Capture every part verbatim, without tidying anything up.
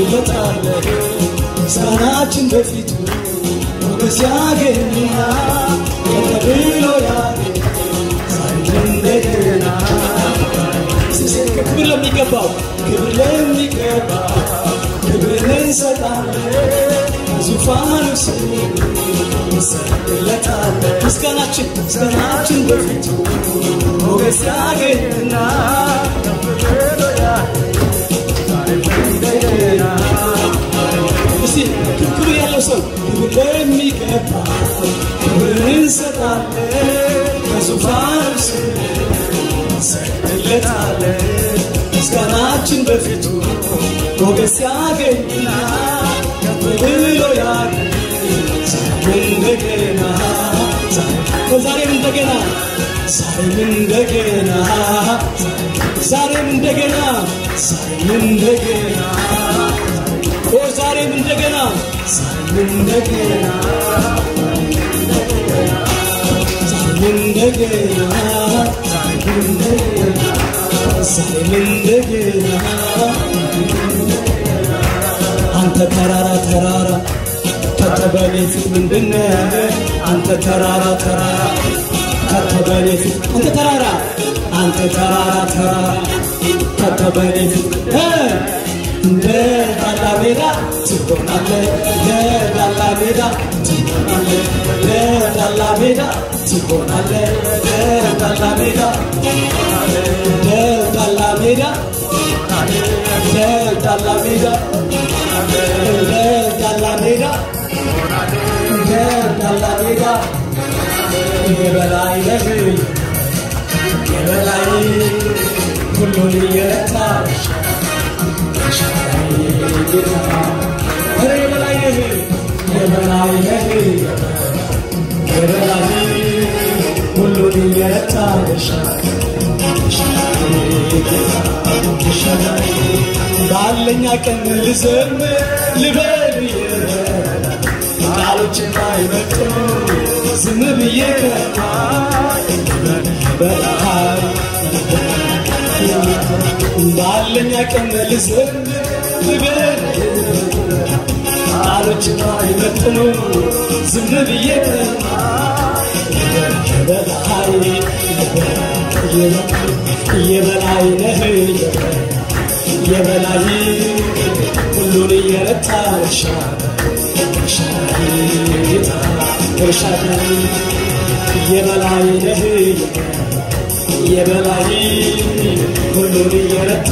ሰግድለታለሁ ምስጋናችን በፊቱ ሞገስ ያገኝና ከብሎ ያገኝ እንደገና ክብር ለሚገባው ክብር ለሚገባው ክብር እንሰጣለን ዙፋኑ ስር እንሰግድለታለን ምስጋናችን ምስጋናችን በፊቱ ሞገስ ያገኝና ከብሎ ያገኝ እንደገና እስቲ ክብር ያለው ሰው ክብር ለሚገባው ክብር እንሰጣለን ዙፋኑ ስር እንሰግድለታለን ምስጋናችን በፊቱ ሞገስ ያገኝና ከፍ ብሎ ያገኝ እንደገና ዛሬም እንደገና ዛሬም እንደገና ዛሬም እንደገና ዛሬም እንደገና ኦ ዛሬም እንደገና ዛሬም እንደገና እንደገና እንደገና እንደገና አንተ ተራራ ተራራ ከተበኔ ፊት ምንድነው አንተ ተራራ ተራራ ከተበኔ ፊት አንተ ተራራ አንተ ተራራ ተራራ ከተበኔ ፊት እንደ ዳላ ሜዳ ትሆናለህ ለዳላ ሜዳ ትሆናለህ ለዳላ ሜዳ ትሆናለህ ለዳላ ሜዳ ለዳላ ሜዳ ለዳላ ሜዳ ለዳላ ሜዳ ለዳላ ሜዳ የበላይ ነህ የበላይ ሁሉን የረታ የበላይ ነህ የበላይ ነህ የበላይ ሁሉን የረታ ባለኛ ቀን ልዘምር ልበል ቃሎች ባይመጡ ዝም ብዬ በላይ ባለኛ ቀን ልዘምር ልበል ቃሎች ባይመጡ ዝም ብዬ በላይ የበላይ ነህ የበላይ ሁሉን የረታ የበላይ ነህ የበላይ ሁሉን የረታ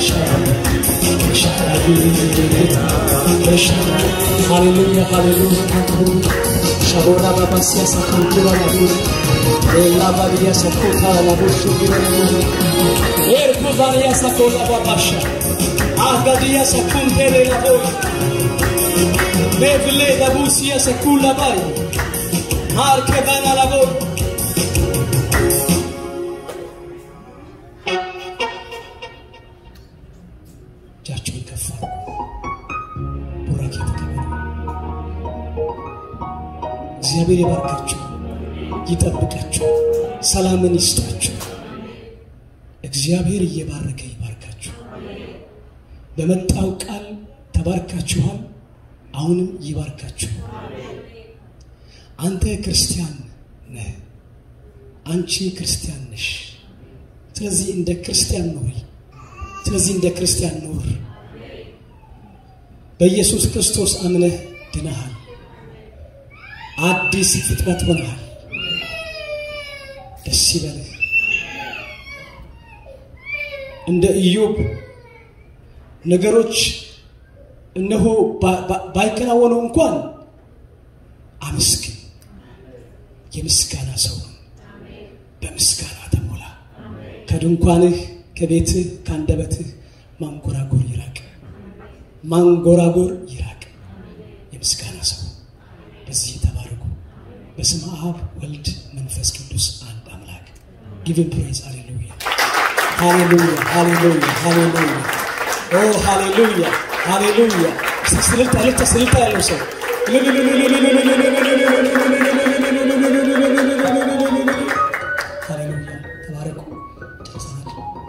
ሃሌሉያ ሃሌሉያ ሻቦራ ባባሲያ ሳኩራ ላቡር ኤላ ባዲያ ሳኩታ ላቡር ሹቢራ ላቡር ኤርኩ ባዲያ ሳኩላ ባባሻ አጋዲያ ሳኩንቴ ላቡር ቤብሌ ላቡሲያ ሳኩላ ባይ አርከባና ላቡር ጃችሁን ከፋ ቡራኬ ተቀበሉ እግዚአብሔር ይባርካችሁ ይጠብቃችሁ ሰላምን ይስጣችሁ እግዚአብሔር እየባረከ ይባርካችሁ በመጣው ቃል ተባርካችኋል አሁንም ይባርካችሁ አንተ ክርስቲያን ነህ አንቺ ክርስቲያን ነሽ ስለዚህ እንደ ክርስቲያን ነው ስለዚህ እንደ ክርስቲያን ነው በኢየሱስ ክርስቶስ አምነህ ድነሃል አዲስ ፍጥረት ሆነሃል ደስ ይበልህ እንደ ኢዮብ ነገሮች እነሆ ባይከናወኑ እንኳን አመስግን የምስጋና ሰው በምስጋና ተሞላ ከድንኳንህ ከቤትህ ካንደበትህ ማንጎራጎር ይራቅ ማንጎራጎር ይራቅ የምስጋና ሰው በዚህ ተባረኩ በስመ አብ ወልድ መንፈስ ቅዱስ አንድ አምላክ give him praise hallelujah hallelujah hallelujah hallelujah oh hallelujah hallelujah ስልጣ ለታ ስልጣ ያለው ሰው hallelujah ተባረኩ